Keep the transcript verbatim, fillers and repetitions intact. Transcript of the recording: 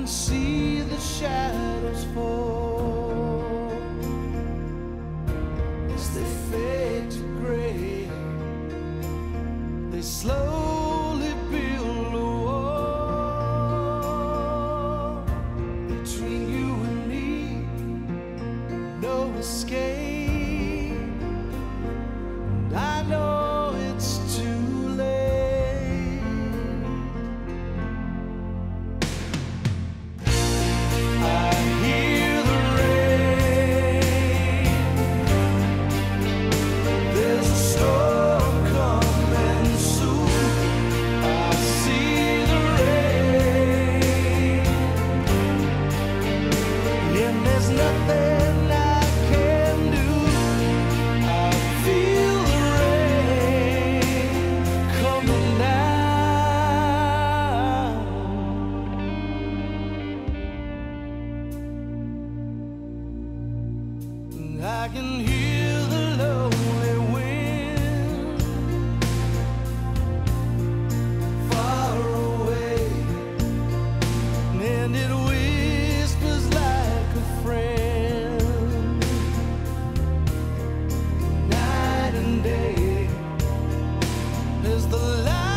see the shadows fall as they fade to gray. They slowly build a wall between you and me, no escape. And I know it's too late. I hear the rain. There's a storm coming soon. I see the rain, and there's nothing I can do. I feel the rain coming down. I can hear the lonely wind far away, and it whispers like a friend. Night and day, as the light